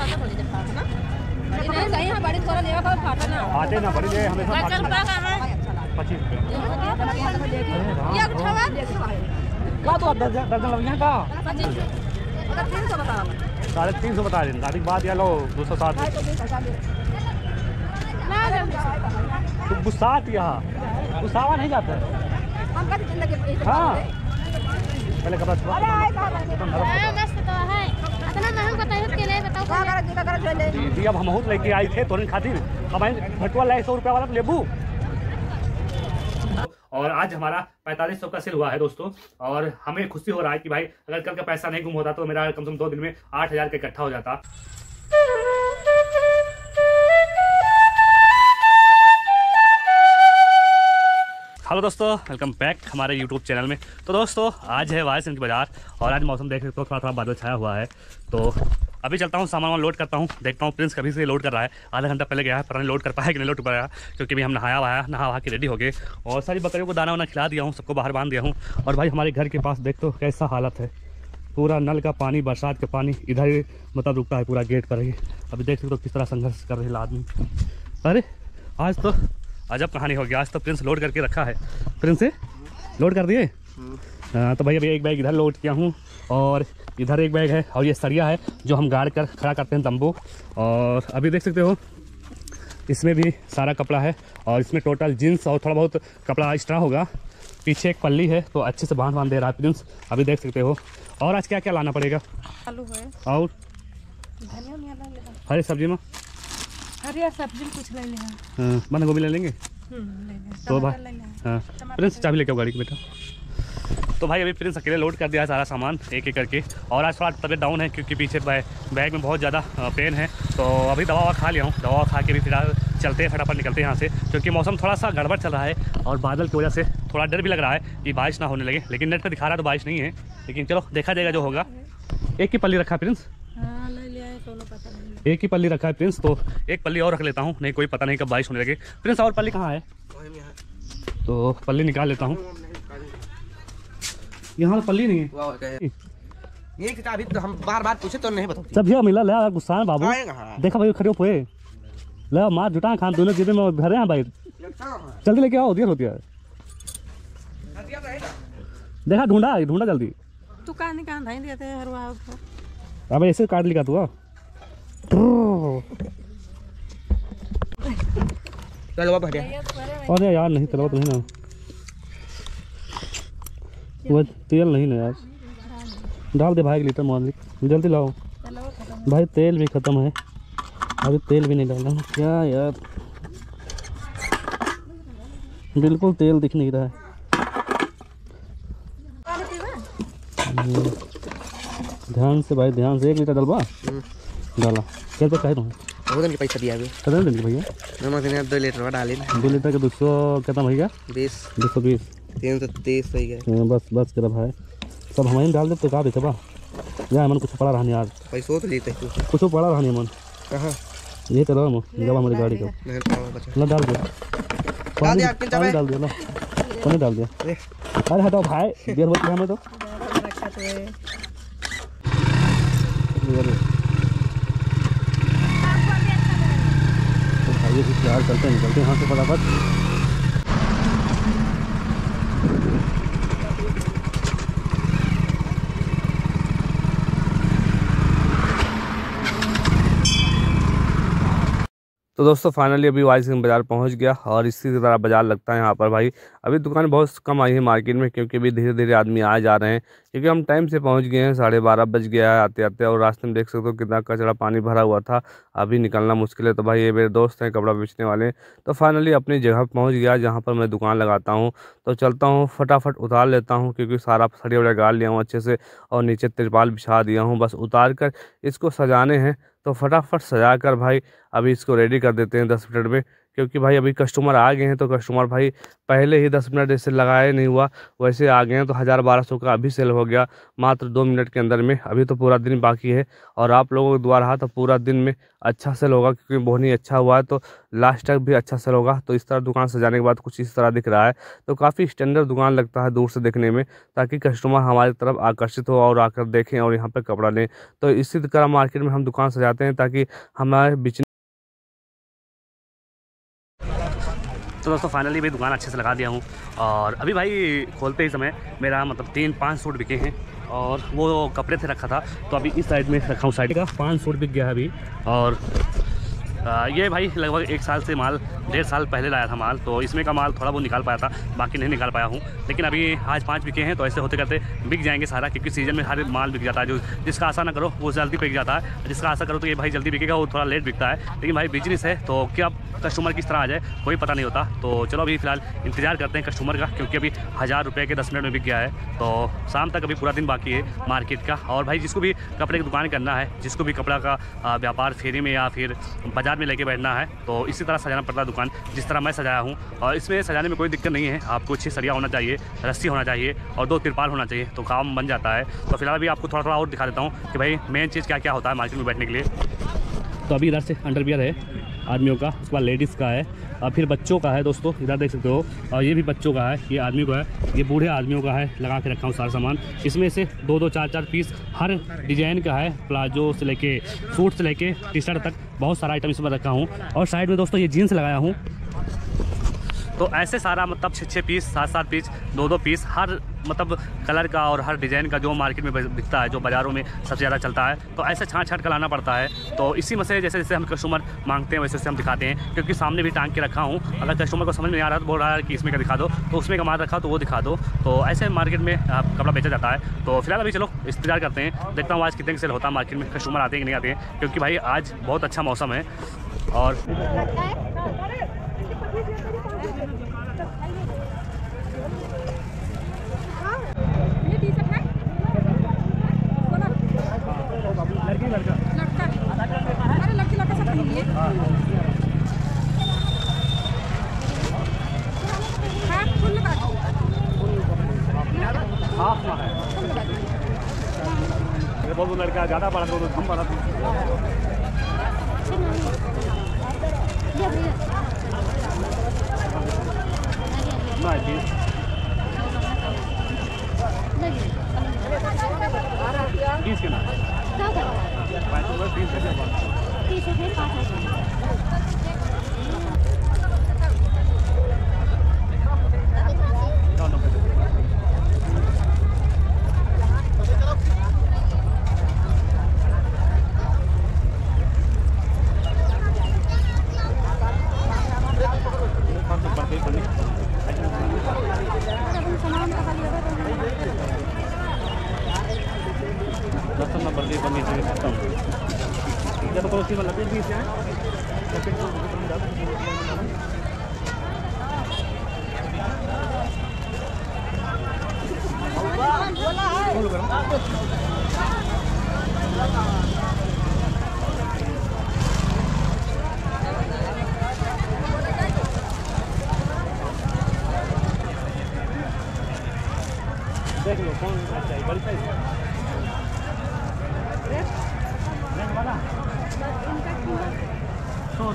आते ना बड़ी है हमेशा 25 रुपये का 350 बता रहे शादी बात या लो 260 तो गुस्सात यहाँ गुस्सावा नहीं जाता है। हाँ पहले कपड़ा जी अब हम बहुत लेके आए थे तोरण खातिर हमारे भटुआ लाए 100 रुपया वाला लेबू। और आज हमारा 4500 का सेल हुआ है दोस्तों और हमें खुशी हो रहा है कि भाई अगर कल का पैसा नहीं गुम होता तो मेरा कम से कम 2 दिन में 8000 का इकट्ठा हो जाता। हेलो दोस्तों वेलकम बैक हमारे यूट्यूब चैनल में। तो दोस्तों आज है वायस बाजार और आज मौसम देख सकते हो थोड़ा बादल छाया हुआ है। तो अभी चलता हूँ सामान लोड करता हूँ, देखता हूँ प्रिंस कभी से लोड कर रहा है, आधा घंटा पहले गया है, पता नहीं लोड कर पाया कि नहीं लोड कर पाया क्योंकि भी हम नहा वहा के रेडी हो गए और सारी बकरियों को दाना वाना खिला दिया हूँ, सबको बाहर बांध दिया हूँ। और भाई हमारे घर के पास देख तो कैसा हालत है, पूरा नल का पानी बरसात का पानी इधर ही मतलब रुकता है पूरा गेट पर ही। अभी देख सकते हो किस तरह संघर्ष कर रहे हैं आदमी। अरे आज तो अजब कहानी हो गया, आज तो प्रिंस लोड करके रखा है। प्रिंस से लोड कर दिए? हाँ तो भाई अभी एक बैग इधर लोड किया हूँ और इधर एक बैग है और ये सरिया है जो हम गाड़ कर खड़ा करते हैं तंबू। और अभी देख सकते हो इसमें भी सारा कपड़ा है और इसमें टोटल जीन्स और थोड़ा बहुत कपड़ा एक्स्ट्रा होगा। पीछे एक पल्ली है तो अच्छे से बांध दे रहा है प्रिंस, अभी देख सकते हो। और आज क्या क्या लाना पड़ेगा? आलू है और हरी सब्जी में हरी सब्जी कुछ ले लेंगे। हाँ बंद गोभी ले लेंगे तो भाई। हाँ प्रिंस चाबी लेके आओ गाड़ी की बेटा। तो भाई अभी प्रिंस अकेले लोड कर दिया है सारा सामान एक एक करके और आज थोड़ा तबियत डाउन है क्योंकि पीछे बैग में बहुत ज़्यादा पेन है। तो अभी दवा खा लिया हूँ, दवा खा के भी फिलहाल चलते हैं, फटाफट निकलते हैं यहाँ से क्योंकि मौसम थोड़ा सा गड़बड़ चल रहा है और बादल की वजह से थोड़ा डर भी लग रहा है कि बारिश ना होने लगे। लेकिन नेट पर दिखा रहा है तो बारिश नहीं है, लेकिन चलो देखा जाएगा जो होगा। एक ही पल्ली रखा है प्रिंस, एक ही पल्ली रखा है प्रिंस, तो एक पल्ली और रख लेता हूँ, नहीं कोई पता नहीं कब बारिश होने लगे। प्रिंस और पल्ली कहाँ है? तो पल्ली निकाल लेता हूँ, यहाँ तो पल्ली नहीं है। ये किताब तो हम बार पूछे तो नहीं बताते। सब ये मिला ले गुस्सा है बाबू, देखा भाई खड़े हुए ले मार जुटा खान दोनों जेबे में भरे हैं भाई, जल्दी लेके आओ, देर होती है। देखा ढूंढा जल्दी, तू कहाँ धाई देते हैं हरवा। अब ऐसे काट लिखा तू। चलो अरे यार नहीं चलो तो नहीं ना, वो तेल नहीं ना यार, डाल दे भाई 1 लीटर मालिक, जल्दी लाओ भाई, तेल भी ख़त्म है, अभी तेल भी नहीं डाला क्या यार, बिल्कुल तेल दिख नहीं रहा है। ध्यान से भाई, ध्यान से 1 लीटर डलवा डाला। चल तो चाहे तुम्हें पैसा दिया कितना देंगे भैया? 2 लीटर डाले, 2 लीटर का 200 कितना भैया? 220 330 बस कर भाई, सब हमारे डाल दे तो का बेचबा या मन कुछ पड़ा रहने यार, पैसों तो लेते कुछ पड़ा रहने मन कहाँ ये तो रहा जब हमारी गाड़ी को ना डाल दे, पानी डाल दिया ना, पानी डाल दिया। अरे हटाओ भाई देर होती है हमें तो। भाई यार चलते निकलते यहाँ से फटाफट। तो दोस्तों फाइनली अभी वाइस बाज़ार पहुंच गया और इसी तरह बाज़ार लगता है यहाँ पर भाई। अभी दुकान बहुत कम आई है मार्केट में क्योंकि अभी धीरे धीरे आदमी आ जा रहे हैं क्योंकि हम टाइम से पहुंच गए हैं, 12:30 बज गया है आते आते। और रास्ते में देख सकते हो कितना कचरा पानी भरा हुआ था, अभी निकलना मुश्किल है। तो भाई ये मेरे दोस्त हैं कपड़ा बेचने वाले, तो फाइनली अपनी जगह पहुँच गया जहाँ पर मैं दुकान लगाता हूँ। तो चलता हूँ फटाफट उतार लेता हूँ क्योंकि सारा सरिया वरिया गाड़ लिया हूँ अच्छे से और नीचे तिरपाल बिछा दिया हूँ, बस उतार कर इसको सजाने हैं। तो फटाफट सजा कर भाई अभी इसको रेडी कर देते हैं 10 मिनट में क्योंकि भाई अभी कस्टमर आ गए हैं, तो कस्टमर भाई पहले ही 10 मिनट जैसे लगाए नहीं हुआ वैसे आ गए हैं, तो 1000-1200 का अभी सेल हो गया मात्र 2 मिनट के अंदर में। अभी तो पूरा दिन बाकी है और आप लोगों के द्वारा तो पूरा दिन में अच्छा सेल होगा, क्योंकि बोहनी अच्छा हुआ है तो लास्ट तक भी अच्छा सेल होगा। तो इस तरह दुकान सजाने के बाद कुछ इस तरह दिख रहा है, तो काफ़ी स्टैंडर्ड दुकान लगता है दूर से देखने में, ताकि कस्टमर हमारी तरफ आकर्षित हो और आकर देखें और यहाँ पर कपड़ा लें। तो इसी तरह मार्केट में हम दुकान सजाते हैं ताकि हमारे बिजनेस। तो दोस्तों फाइनली भाई दुकान अच्छे से लगा दिया हूँ और अभी भाई खोलते ही समय मेरा मतलब 3-5 सूट बिके हैं और वो कपड़े से रखा था, तो अभी इस साइड में रखा हूँ, साइड का 5 सूट बिक गया है अभी। और ये भाई लगभग 1 साल से माल 1.5 साल पहले लाया था माल, तो इसमें का माल थोड़ा बहुत निकाल पाया था, बाकी नहीं निकाल पाया हूँ। लेकिन अभी आज 5 बिके हैं, तो ऐसे होते करते बिक जाएंगे सारा, क्योंकि सीज़न में हर माल बिक जाता है। जो जिसका आशा ना करो वो जल्दी बिक जाता है, जिसका आशा करो तो ये भाई जल्दी बिकेगा, वो थोड़ा लेट बिकता है। लेकिन भाई बिजनेस है तो क्या कस्टमर किस तरह आ जाए कोई पता नहीं होता। तो चलो अभी फ़िलहाल इंतज़ार करते हैं कस्टमर का, क्योंकि अभी 1000 रुपये के 10 मिनट में बिक गया है, तो शाम तक अभी पूरा दिन बाकी है मार्केट का। और भाई जिसको भी कपड़े की दुकान करना है, जिसको भी कपड़ा का व्यापार फेरी में या फिर बाज़ार में लेके बैठना है, तो इसी तरह सजाना पड़ता है दुकान, जिस तरह मैं सजाया हूँ। और इसमें सजाने में कोई दिक्कत नहीं है, आपको अच्छी सरिया होना चाहिए, रस्सी होना चाहिए और 2 तिरपाल होना चाहिए, तो काम बन जाता है। तो फिलहाल अभी आपको थोड़ा और दिखा देता हूँ कि भाई मेन चीज़ क्या क्या होता है मार्केट में बैठने के लिए। तो अभी इधर से अंडरवियर है आदमियों का, उसके बाद लेडीज़ का है और फिर बच्चों का है दोस्तों, इधर देख सकते हो। और ये भी बच्चों का है, ये आदमी का है, ये बूढ़े आदमियों का है। लगा के रखा हूँ सारा सामान, इसमें से 2-2 4-4 पीस हर डिजाइन का है, प्लाजो से लेके सूट से लेके टी शर्ट तक बहुत सारा आइटम इसमें रखा हूँ। और साइड में दोस्तों ये जीन्स लगाया हूँ, तो ऐसे सारा मतलब 6-6 पीस 7-7 पीस 2-2 पीस हर मतलब कलर का और हर डिज़ाइन का जो मार्केट में बिकता है, जो बाज़ारों में सबसे ज़्यादा चलता है, तो ऐसे छाँट-छाँट कर लाना पड़ता है। तो इसी में से जैसे जैसे हम कस्टमर मांगते हैं वैसे वैसे हम दिखाते हैं, क्योंकि सामने भी टांग के रखा हूँ। अगर कस्टमर को समझ में नहीं आ रहा तो बोल रहा है कि इसमें का दिखा दो, तो उसमें का माल रखा तो वो दिखा दो। तो ऐसे मार्केट में कपड़ा बेचा जाता है। तो फिलहाल अभी चलो इंतजार करते हैं, देखता हूँ आज कितने सेल होता है मार्केट में, कस्टमर आते हैं कि नहीं आते हैं, क्योंकि भाई आज बहुत अच्छा मौसम है। और बहुत लड़का ज़्यादा बड़ा तो हम बड़ा के ना 10 नंबर की बनी से खत्म जब तो उसी में लपेट दी से देख लो कौन सा चाहिए, बड़ी साइज वाला 100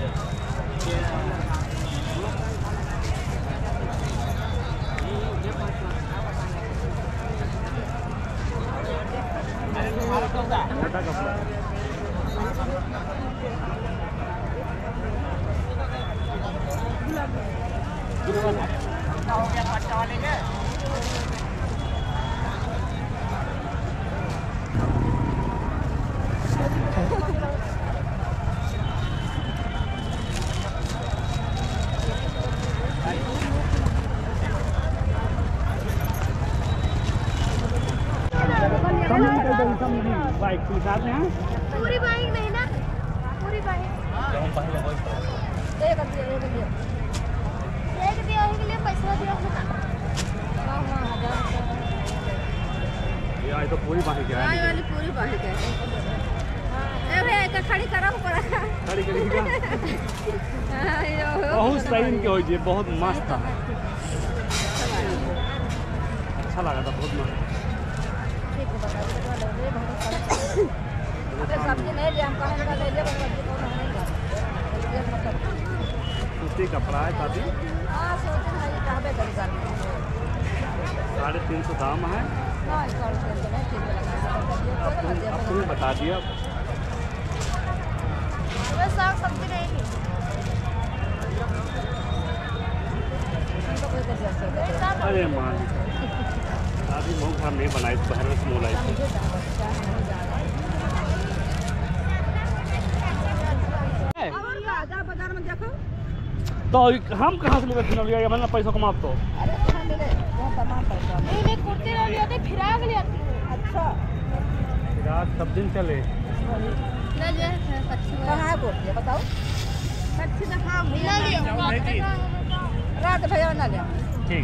बाइक के साथ हैं पूरी बाइक नहीं ना, पूरी बाइक एक दिया के लिए पैसा दिया ये तो पूरी बाइक है, वाली पूरी बाइक है। अरे एक खड़ी करा पड़ा गाड़ी करेगा बहुत सही इनके हो जी, बहुत मस्त था, अच्छा लगा था, बहुत मस्त। सूती कपड़ा है शादी, 350 दाम है। अब तुम्हें बता दिया। साग सब्जी रहेगी। अरे मान शादी बहुत घर नहीं बनाई, बाहर में मोलाई बाजार में देखो तो हम कहाँ से लेकर लिया मैंने पैसा कमा तो नहीं कुर्ती ले लिया थी, फिराक लिया थी। अच्छा रात सब दिन चले। ले लिया कहाँ है कुर्ती बताओ, अच्छी दिखाओ रात भैया ना ले ठीक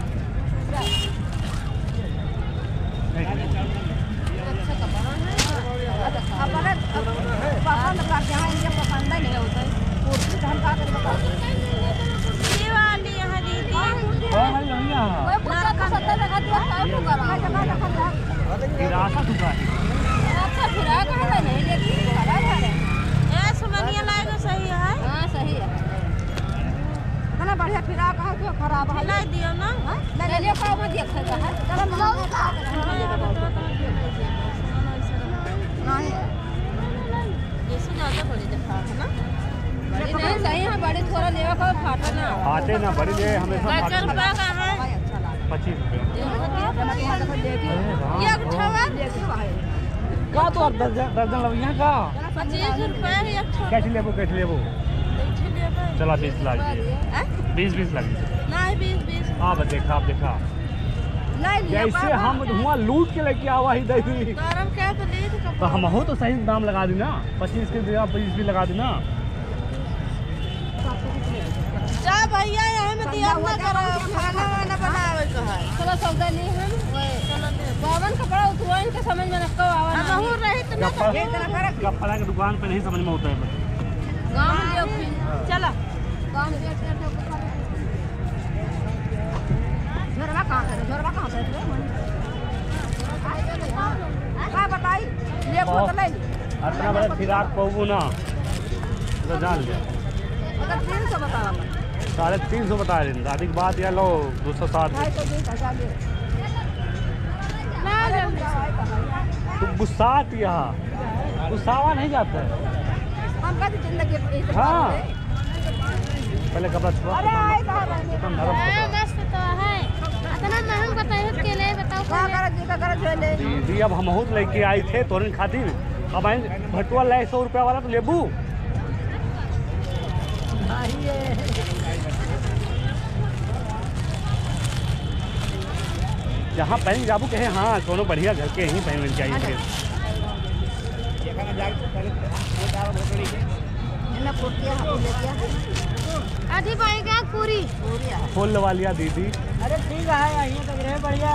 अपने पसंद करते हैं, इनके पसंद ही नहीं होता है कुर्ती, तो हम का करें बताओ। ये वाली यहाँ दीदी मैं पूरा का 70 लगा दिया, टाइम हो गया। अच्छा फिराक है नहीं लेकिन खराब है। ए सुमनिया लाएगा सही है। हाँ सही है। इतना बढ़िया फिराक है जो खराब है, ला दियो ना। ले लियो का मत देखेगा है। नहीं ये से ज्यादा बड़ी दिखा है ना, नहीं सही है, बड़ी थोड़ा लेवा का फाटा ना। आते ना बड़ी ले हमेशा 50 रुपया का है। 25 रुपये ये उठावा का तो दर्जन लविया का 25 रुपया है एक ठो। कैसे लेबो चला 20 लाख 20 लाख नहीं 20 हाँ बस देखा आप देखा नहीं लिया जैसे हम हुआ लूट के लेके आवा ही दही गरम क्या तो ले तो हम हो तो सही दाम लगा दी ना 25 के जगह 25 भी लगा दी ना। जा भैया यहाँ में दिया ना करो, खाना वाना बनावे का है। चलो सौदा ले हम बावन कपड़ा उतरवा इनके समझ में नक्का आवा हम हो रहे तो ना कपड़ा की दुकान पे नहीं समझ में होता है गांव में लियो फिर चला गांव में बेच कर झोरवा कहाँ से हाँ बताई ले खुद ले इतना बड़ा फिराक पहू ना तो जान लिया अगर 300 बताओ 350 बता रहे शादी की बात या लो 260 तो गुस्सात यहाँ गुस्सावा नहीं जाता है। हम कहते जिंदगी हाँ पहले कपड़ा छुआ मस्त तो है। इतना महंग बताइए के लिए बताओ दीदी अब हम बहुत लेके आए थे तोरन खातिर अब आए भटुआ लाए 100 रुपया वाला तो लेबू जहाँ पहन जाबू कहे हाँ दोनों बढ़िया घर के ही पहन चाहिए थे। आधी पाएगा पूरी फूल लवा लिया दीदी। अरे ठीक है यहीं तक रहे बढ़िया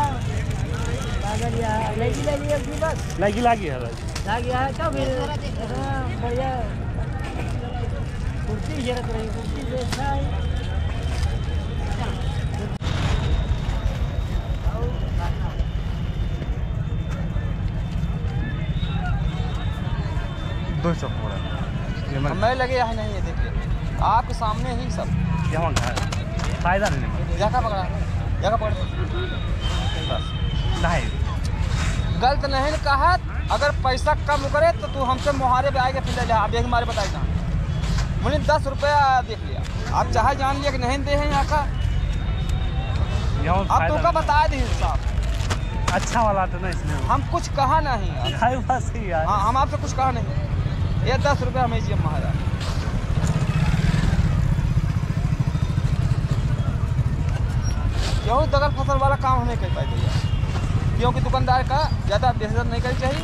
लगी बस लागी लागी है लागी है तो फिर बढ़िया कुर्सी जरूरत रही कुर्सी से अच्छा है। हमें लगे यहाँ नहीं है देखिए आपके सामने ही सब यहाँ फायदा नहीं जगह पकड़ा जगह पकड़ बस नहीं गलत नहीं कहा अगर पैसा कम करे तो तू हमसे मुहारे पे आएगा फिर ले आप एक हमारे बताई ना मुझे 10 रुपया देख लिया आप चाहे जान लिया कि नहीं दे हैं यहाँ का आप तो का बता दी साहब अच्छा वाला था ना इसलिए हम कुछ कहा नहीं बस ही यार हाँ हम आपसे कुछ कहा नहीं ये 10 रुपया हमें चाहिए महाराज क्यों दगल फसल वाला काम हमें कर पाए भैया क्योंकि दुकानदार का ज़्यादा बेहतर नहीं करनी चाहिए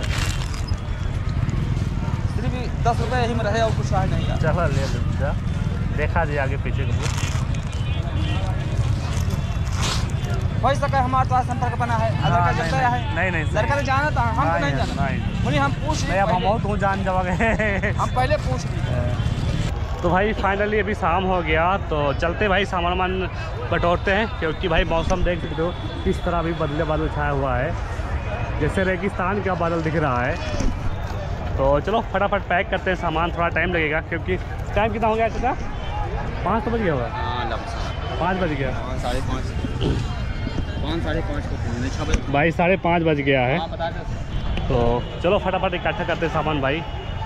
सिर्फ 10 रुपये यही में रहे और कुछ है नहीं यार चला ले लेता देखा जी आगे पीछे को हो सके हमारे तो संपर्क बना है आधार कार्ड जनता है नहीं लड़का ने जाना था हम तो नहीं जाना मुझे हम पूछ नहीं अब हम तो जान जाओगे हम पहले पूछ लिए तो भाई फाइनली अभी शाम हो गया, तो चलते भाई सामान वामान बटोरते हैं, क्योंकि भाई मौसम देख सकते हो किस तरह अभी बदले बादल छाया हुआ है, जैसे रेगिस्तान का बादल दिख रहा है। तो चलो फटाफट पैक करते हैं सामान, थोड़ा टाइम लगेगा क्योंकि टाइम कितना हो गया चाचा? 5 तो बज गया होगा। 5 बज गया, 5:30 भाई 5:30 बज गया है। तो चलो फटाफट इकट्ठा करते हैं सामान भाई।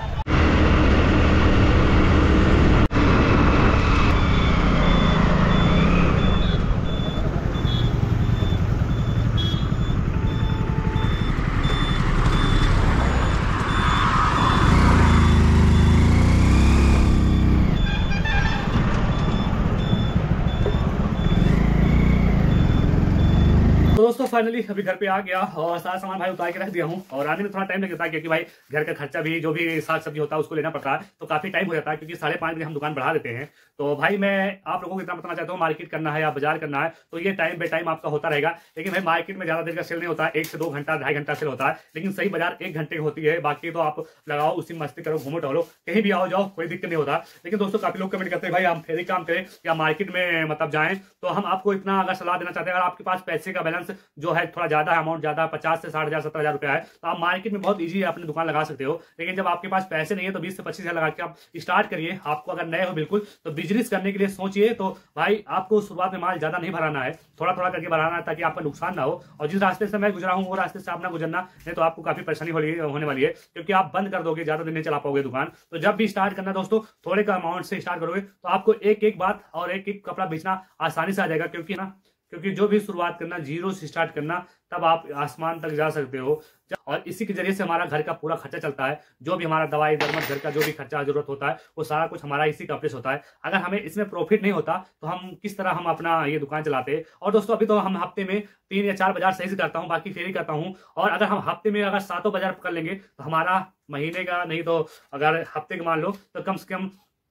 तो दोस्तों फाइनली अभी घर पे आ गया और सारा सामान भाई उतार के रख दिया हूँ, और आने में थोड़ा टाइम लग जाता है क्योंकि भाई घर का खर्चा भी, जो भी साग सब्जी होता है उसको लेना पड़ता है, तो काफी टाइम हो जाता है क्योंकि 5:30 बजे हम दुकान बढ़ा देते हैं। तो भाई मैं आप लोगों को इतना बताना चाहता हूँ, मार्केट करना है या बाजार करना है तो ये टाइम बाई टाइम आपका होता रहेगा, लेकिन भाई मार्केट में ज्यादा देर का सेल नहीं होता है, 1 से 2 घंटा 2.5 घंटा सेल होता है, लेकिन सही बाजार 1 घंटे की होती है। बाकी तो आप लगाओ, उसी मस्ती करो, घूमो टहलो, कहीं भी आओ जाओ, कोई दिक्कत नहीं होता। लेकिन दोस्तों काफी लोग कमेंट करते हैं भाई हम फेरी काम करें या मार्केट में मतलब जाएं, तो हम आपको इतना अगर सलाह देना चाहते हैं, अगर आपके पास पैसे का बैलेंस जो है थोड़ा ज्यादा अमाउंट ज्यादा 50 से 60,000 70,000 रुपया है, तो आप मार्केट में बहुत इजी अपनी दुकान लगा सकते हो। लेकिन जब आपके पास पैसे नहीं है तो 20 से 25,000 लगा के आप स्टार्ट करिए। आपको अगर नए हो बिल्कुल तो बिजनेस करने के लिए सोचिए, तो भाई आपको शुरुआत में माल ज्यादा नहीं भराना है, थोड़ा थोड़ा करके भराना है ताकि आपका नुकसान ना हो। और जिस रास्ते से मैं गुजरा हूँ वो रास्ते से आप ना गुजरना, नहीं तो आपको काफी परेशानी होने वाली है, क्योंकि आप बंद कर दोगे, ज्यादा दिन नहीं चला पाओगे दुकान। तो जब भी स्टार्ट करना दोस्तों, थोड़े का अमाउंट से स्टार्ट करोगे तो आपको एक एक बात और एक एक कपड़ा बेचना आसानी से आ जाएगा, क्योंकि जो भी शुरुआत करना, जीरो से स्टार्ट करना, तब आप आसमान तक जा सकते हो। और इसी के जरिए से हमारा घर का पूरा खर्चा चलता है, जो भी हमारा दवाई दरमद घर का जो भी खर्चा जरूरत होता है वो सारा कुछ हमारा इसी का प्रेस होता है। अगर हमें इसमें प्रॉफिट नहीं होता तो हम किस तरह हम अपना ये दुकान चलाते हैं। और दोस्तों अभी तो हम हफ्ते में 3 या 4 बाजार सही से करता हूँ, बाकी फेरी करता हूँ। और अगर हम हफ्ते में अगर 7 बाजार कर लेंगे तो हमारा महीने का नहीं तो अगर हफ्ते का मान लो तो कम से कम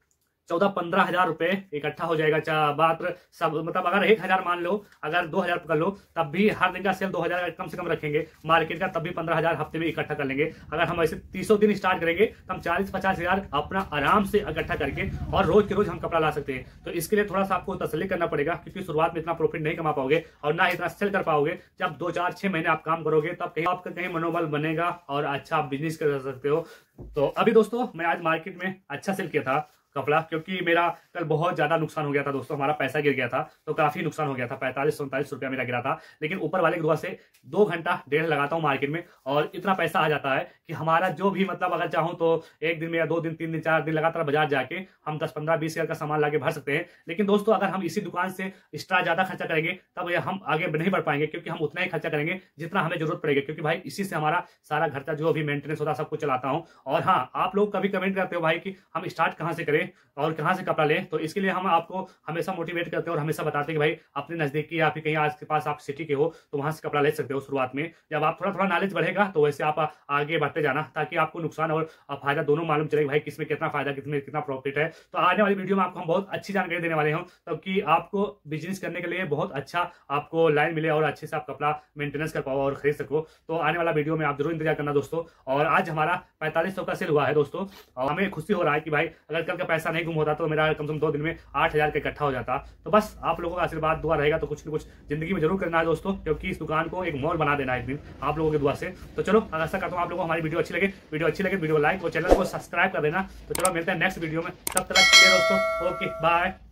14-15 हजार रुपए इकट्ठा हो जाएगा। मात्र सब मतलब अगर 1,000 मान लो, अगर 2,000 कर लो, तब भी हर दिन का सेल 2,000 कम से कम रखेंगे मार्केट का, तब भी 15,000 हफ्ते में इकट्ठा कर लेंगे। अगर हम ऐसे 300 दिन स्टार्ट करेंगे तो हम 40-50 हजार अपना आराम से इकट्ठा करके और रोज के रोज हम कपड़ा ला सकते हैं। तो इसके लिए थोड़ा सा आपको तसल्ली करना पड़ेगा, क्योंकि शुरुआत में इतना प्रॉफिट नहीं कमा पाओगे और ना इतना सेल कर पाओगे। जब 2, 4, 6 महीने आप काम करोगे तब कहीं आपका कहीं मनोबल बनेगा और अच्छा आप बिजनेस कर सकते हो। तो अभी दोस्तों मैं आज मार्केट में अच्छा सेल किया था कपड़ा, क्योंकि मेरा कल बहुत ज्यादा नुकसान हो गया था दोस्तों, हमारा पैसा गिर गया था, तो काफी नुकसान हो गया था, 45-47 रुपया मेरा गिरा था। लेकिन ऊपर वाले की दुआ से 2 घंटा 1.5 लगाता हूँ मार्केट में और इतना पैसा आ जाता है कि हमारा जो भी मतलब अगर चाहूँ तो 1 दिन में या 2 दिन 3 दिन 4 दिन लगातार बाजार जाके हम 10-15-20 हजार का सामान लाके भर सकते हैं। लेकिन दोस्तों अगर हम इसी दुकान से एक्स्ट्रा ज्यादा खर्चा करेंगे तब हम आगे नहीं बढ़ पाएंगे, क्योंकि हम उतना ही खर्चा करेंगे जितना हमें जरूरत पड़ेगी, क्योंकि भाई इसी से हमारा सारा खर्चा जो भी मेंटेनेंस होता है सब कुछ चलाता हूँ। और हाँ, आप लोग कभी कमेंट करते हो भाई कि हम स्टार्ट कहाँ से करें और कहाँ से कपड़ा लें, तो इसके लिए हम आपको हमेशा मोटिवेट करते हैं और हमेशा बताते हैं कि भाई अपने नजदीकी या फिर कहीं आज के पास आप सिटी के हो तो वहां से कपड़ा ले सकते हो शुरुआत में। जब आप थोड़ा थोड़ा नॉलेज बढ़ेगा तो वैसे आप आगे बढ़ते जाना, ताकि आपको नुकसान और फायदा दोनों मालूम चले भाई किसमें कितना फायदा किसमें कितना प्रॉफिट है। तो आने वाली वीडियो में आपको हम बहुत अच्छी जानकारी देने वाले हैं, ताकि आपको बिजनेस करने के लिए बहुत अच्छा आपको लाइन मिले और अच्छे से आप कपड़ा मेंटेनेंस कर पाओ और खरीद सको। तो आने वाला वीडियो में आप जरूर इंतजार करना दोस्तों। और आज हमारा 4500 का सेल हुआ है दोस्तों, और हमें खुशी हो रहा है कि भाई अगर कल का पैसा नहीं गुम होता तो मेरा कम से कम 2 दिन में 8,000 का इकट्ठा हो जाता। तो बस आप लोगों का आशीर्वाद दुआ रहेगा तो कुछ न कुछ जिंदगी में जरूर करना है दोस्तों, क्योंकि इस दुकान को एक मॉल बना देना है एक दिन आप लोगों की दुआ से। तो चलो आशा करता हूँ आप लोगों को हमारी वीडियो अच्छी लगे, वीडियो लाइक और चैनल को सब्सक्राइब कर देना। तो चलो मिलते हैं नेक्स्ट वीडियो में, तब तक के लिए दोस्तों ओके बाय।